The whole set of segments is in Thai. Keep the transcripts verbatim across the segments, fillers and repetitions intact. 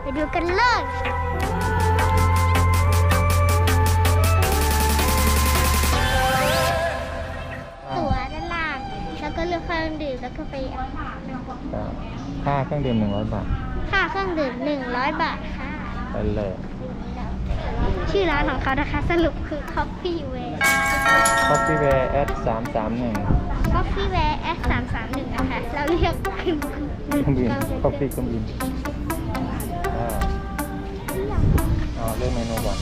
ดูกันเลยตั๋วด้านล่างแล้วก็เลือกเครื่องดื่มแล้วก็ไปค่าเครื่องดื่มหนึ่งร้อยบาทค่าเครื่องดื่มหนึ่งร้อยบาทค่ะไปเลยชื่อร้านของเขานะคะสรุปคือ Coffee Way Coffee Way แอดสามสามหนึ่ง Coffee Way แอดสามสามหนึ่งนะคะเราเรียกขึ้นเครื่องบิน Coffee เครื่องบินอ๋อเลือกเมนูก่อน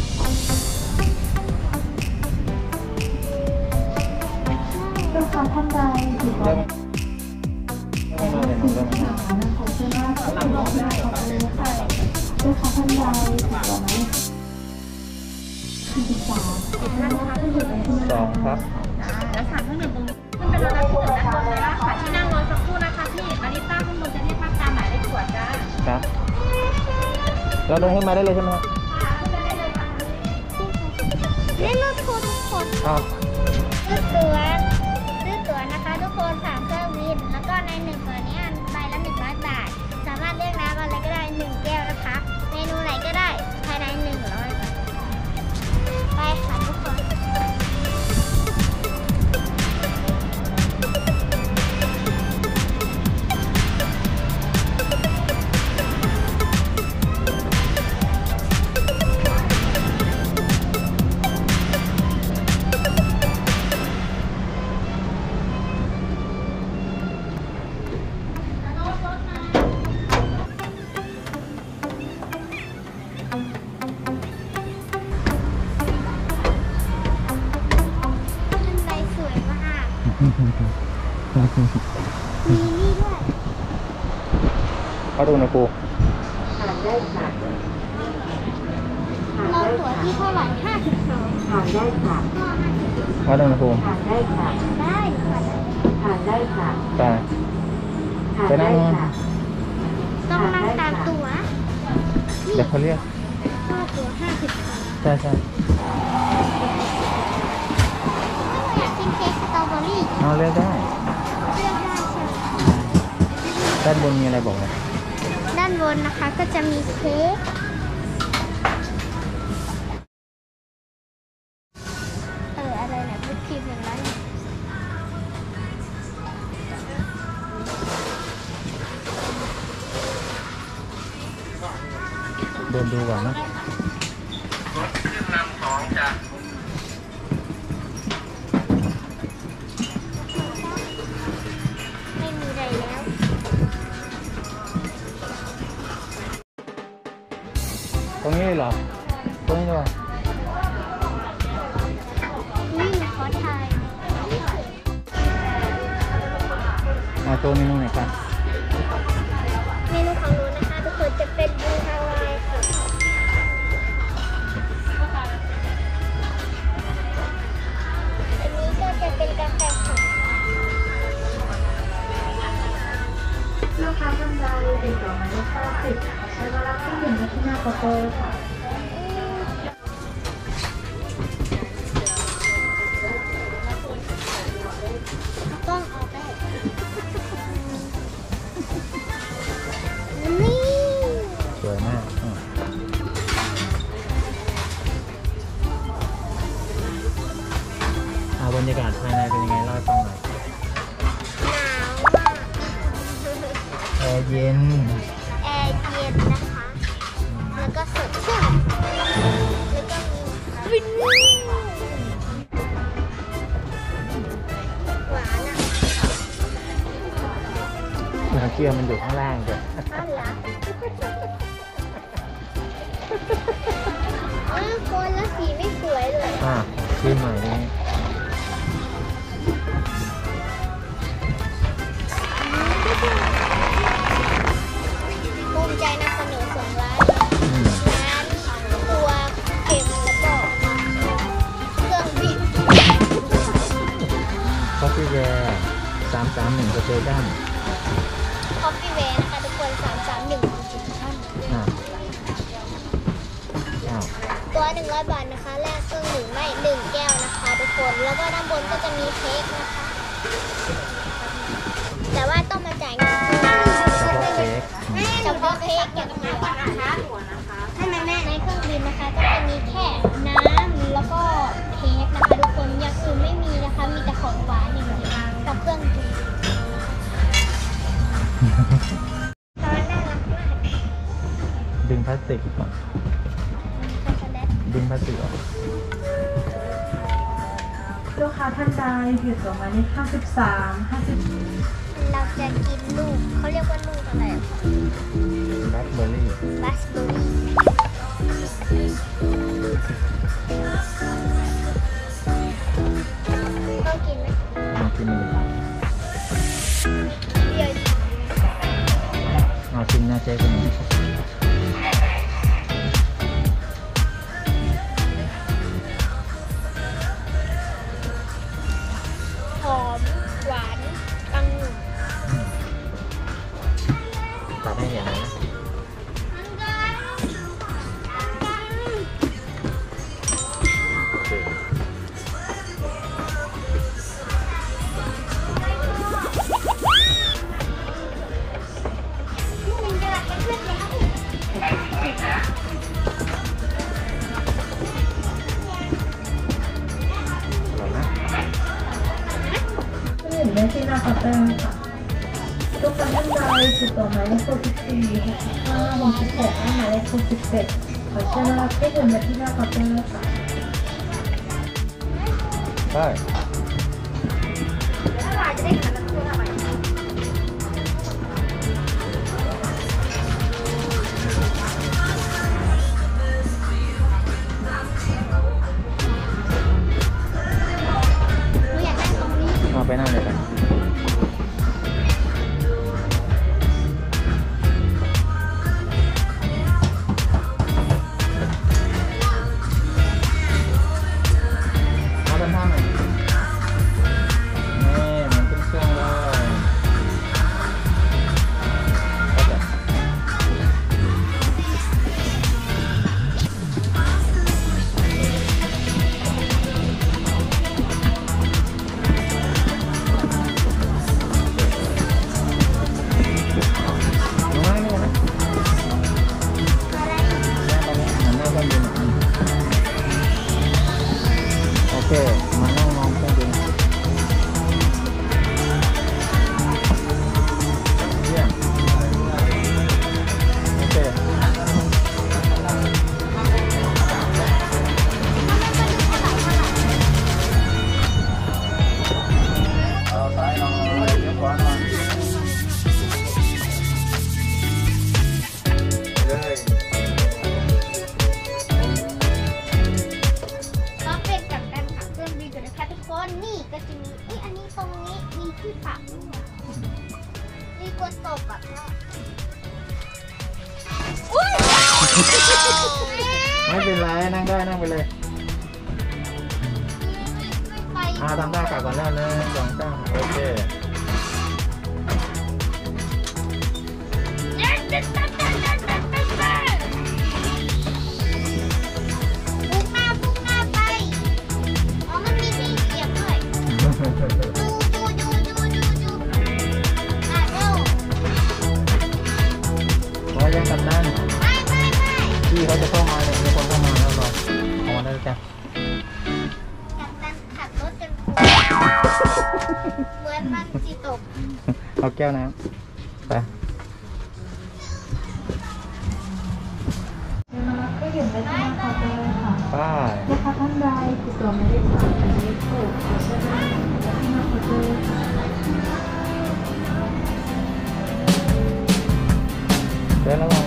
ลูกค้าท่านใดถือว่าเมนูเมนูเลือกเมนูขอบคุณมากค่ะขอบคุณมากค่ะลูกค้าท่านใดถือว่าไหมสี่สิบสามสองครับแล้วสั่งเครื่องดื่มตรงนี้ขึ้นเป็นระดับที่หนึ่งด้านบนเลยนะคะที่นั่งรอสักครู่นะคะพี่บาริสต้าข้างบนจะเรียกภาพตามหมายเลขขวดจ้าครับเราเดินขึ้นมาได้เลยใช่ไหมครับเล่นรถทัวร์ทุกคนครับซื้อตั๋วซื้อตั๋วนะคะทุกคนสามเครื่องบินแล้วก็ในหนึ่งตั๋วนี้ใบละหนึ่งร้อยบาทสามารถเลือกน้ำอะไรก็ได้หนึ่งแก้วนะคะเมนูไหนก็ได้ภายในหนึ่งร้อยบาทไปค่ะทุกคนมีนี่ด้วยเขาดูนะครูทานได้ค่ะเราตั๋วที่เท่าไหร่ห้าสิบสองทานได้ค่ะเขาดูนะครูทานได้ค่ะได้ค่ะทานได้ค่ะแต่ไปนั่งต้องนั่งตามตั๋วเดี๋ยวเขาเรียกค่าตั๋วห้าสิบใช่ใช่อยากกินเค้กสตรอเบอรี่เอาเลือกได้เลือกได้ใช่ด้านบนมีอะไรบอกไหมด้านบนนะคะก็จะมีเค้กเอออะไรนะวิปครีมอย่างนั้นเดินดูก่อนนะไม่มีอะไรแล้วตรงนี้เหรอตรงนี้เหรอนี่ขอถ่ายมาตัวเมนูไหนครับเมนูของหนูนะคะทุกคนจะเป็นบูฮาวายค่ะอันนี้ก็จะเป็นกาแฟค่ะลูกค้าท่านใดติดต่อหมายเลขเก้าสิบใช้เวลาเครื่องดื่มที่หน้าเคาน์เตอร์ค่ะต้องออกได้นี่สวยมากอ่าบรรยากาศภายในเป็นยังไงเล่าให้ฟังหน่อยแอร์เย็นแอร์เย็นนะคะแล้วก็สดชื่นแล้วก็มีวินนี่หวานอ่ะน้ำเกลือมันอยู่ข้างล่างจ้ะอ้าวเหรออ้าวคนแล้วสีไม่สวยเลยอ่ะชื่อใหม่นี้ภูมิใจนำเสนอสองร้านร้านตัวเค็มแล้วก็เครื่องบิน Coffee Way สามสามหนึ่งสเตชัน Coffee Way นะคะทุกคนสามสามหนึ่งจุดท่านตัวหนึ่งร้อยบาทนะคะแลกเครื่องดื่มได้หนึ่งแก้วนะคะทุกคนแล้วก็ด้านบนก็จะมีเค้กนะคะแต่ว่าต้องมาจ่ายเงินเฉพาะเค้กเฉพาะเค้กอย่างเดียวนะคะตอนน่ารักมากดึงพลาสติกก่อนช็อกโกแลตดึงพลาสติกออกลูกค้าท่านใดอยู่ตัวหมายเลขห้าสิบสามห้าสิบเราจะกินลูกเขาเรียกว่าลูกอะไรแบล็คเบอร์รี่ราสเบอร์รี่ต้องกินไหมเอาชิมเลยเดี๋ยวเอาชิมหน้าเจ๊คนนี้หอมหวานตังตัดให้เห็นนะ โอเคมันจะรักกันเพื่อนแล้วอร่อยนะที่หนึ่งในที่หน้าเคาน์เตอร์ค่ะลูกค้าท่านใดอยู่ตัวหมายเลขหกสิบสี่หกสิบห้าหกสิบหกและหมายเลขหกสิบเจ็ดขอเชิญรับที่หนึ่งในที่หน้าเคาน์เตอร์ค่ะได้ถ้าเราจะได้ขันน้ำพุทำไมหนูอยากได้ตรงนี้เอาไปนั่งเลยกันมาด้านข้างหน่อยนี่เหมือนขึ้นเครื่องเลยก็จะน้องนั่งนี่นะอะไรนั่งตรงนี้หันหน้าเครื่องบินอ่ะโอเค มานั่งมองเครื่องบินเยี่ยมโอเคเอาซ้ายหน่อยเลี้ยวขวาหน่อยเลยก็เป็นกับการขับเครื่องบินอยู่นะคะทุกคนนี่ก็จะมีนี่อันนี้ตรงนี้มีที่ปักด้วยมีกดตกแบบว่าอุ้ยไม่เป็นไรนั่งได้นั่งไปเลยไปอ่าทำได้กลับก่อนแล้วหนึ่งสองสามโอเคพุ่งหน้าพุ่งหน้าไปอ๋อมันมีที่เหยียบด้วยดูดูดูดูดูดูอ่ะเร็วพอยังกับนั่นไม่ไม่ไม่พี่เขาจะเข้ามาเนี่ยมีคนเข้ามาแล้วรอเอามาได้จ้ะกับการขับรถจนเหมือนมันจีตกเอาแก้วน้ำไปก็อยู่ในที่หน้าเคาน์เตอร์ค่ะไปลูกค้าท่านใดติดต่อหมายเลขสามหมายเลขหกขอเชิญรับที่หน้าเคาน์เตอร์ค่ะเดินระวัง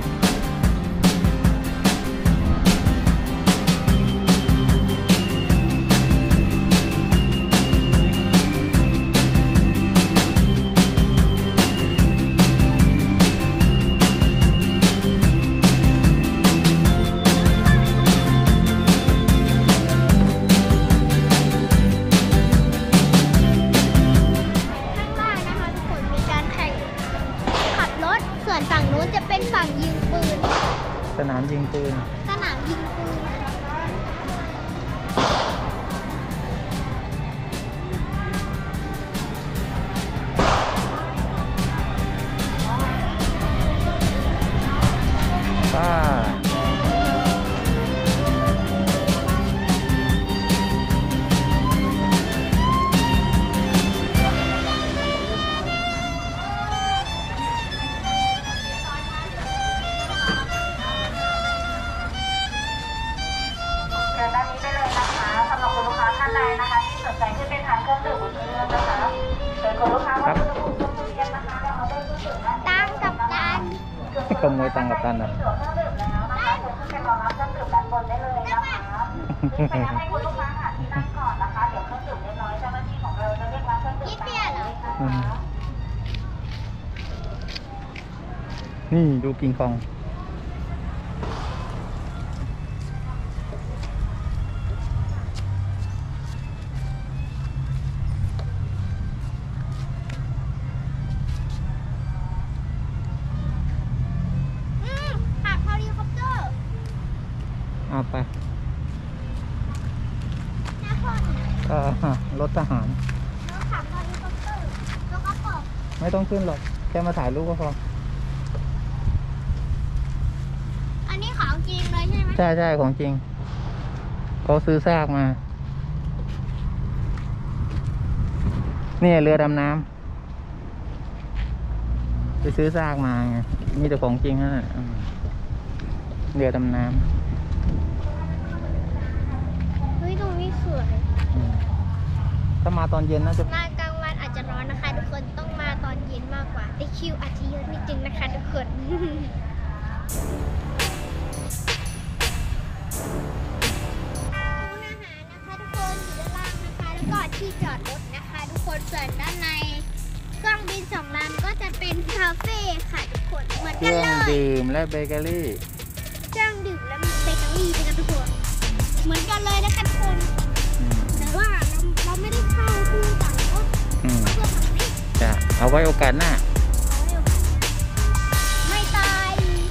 ฝั่งยิงปืนสนามยิงปืนสนามยิงปืนป้าขโมยตังค์กับตันอ่ะให้คุณลูกค้าหาที่นั่งก่อนนะคะเดี๋ยวเครื่องดื่มเล็กน้อยเจ้าหน้าที่ของเราจะเรียกรับเครื่องดื่มยี่เปียเหรออืมนี่ดูกิงคองอืมขับเฮลิคอปเตอร์เอาไปนะพ่อหนูเออรถทหารน้องขับเฮลิคอปเตอร์แล้วก็บอกไม่ต้องขึ้นหรอก แค่มาถ่ายรูปก็พออันนี้ของจริงเลยใช่ไหมใช่ใช่ของจริง เขาซื้อซากมา นี่เรือดำน้ำไปซื้อซากมาไง มีแต่ของจริงนั่นแหละอืมเรือดำน้เฮ้ยตรงนี้สวยำอืมถ้ามาตอนเย็นน่าจะมากลางวันอาจจะร้อนนะคะทุกคนต้องมาตอนเย็นมากกว่าแต่คิวอาจจะเยอะนิดนึงนะคะทุกคน ร้านอาหารนะคะทุกคนอยู่ด้านล่างนะคะ แล้วก็ที่จอดรถนะคะ ทุกคนส่วนด้านในเครื่องบินสองลำก็จะเป็นคาเฟ่ค่ะทุกคนเหมือนเคกันรื่องเลยดื่มและเบเกอรี่เครื่องดื่มและมีเบเกอรี่นะคะทุกคนเหมือนกันเลยนะคะทุกคนอืมแต่ว่าเราเราไม่ได้เข้าคู่ต่างรถอืมเพื่อทำให้จะเอาไว้โอกาสหน้าไม่ตาย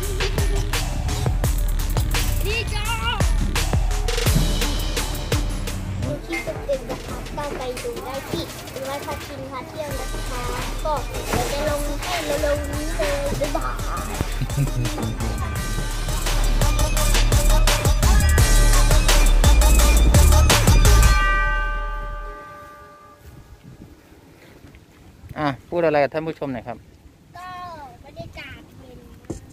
ดีจ้าดูคลิปอื่นๆนะคะก็ไปดูได้ที่ร้อยพาชินพาเที่ยวนะคะก็เดี๋ยวจะลงให้เร็วๆนี้เลยบ๊ายบายอ่ะ พูดอะไรกับท่านผู้ชมหน่อยครับก็บรรยากาศเย็น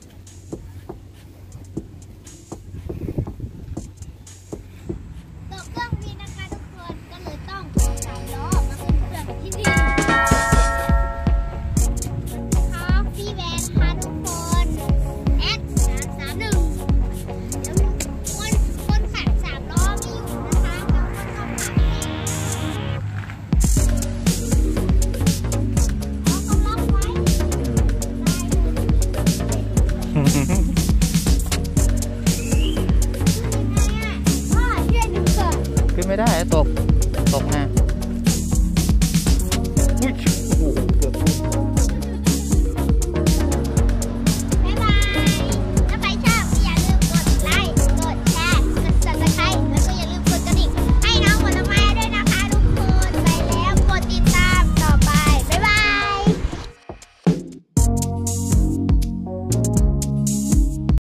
ตกเครื่องบินนะคะทุกคนก็เลยต้องขอสามล้อมาขึ้นเครื่องที่นี่คาฟี่แวนค่ะทุกคนแอดสามสามหนึ่งแล้วคนคนขับสามล้อไม่อยู่นะคะเราก็ต้องขับเองเอาเขาล็อกไว้ พ่อช่วยดูก่อนขึ้นไม่ได้ตก ตกนะ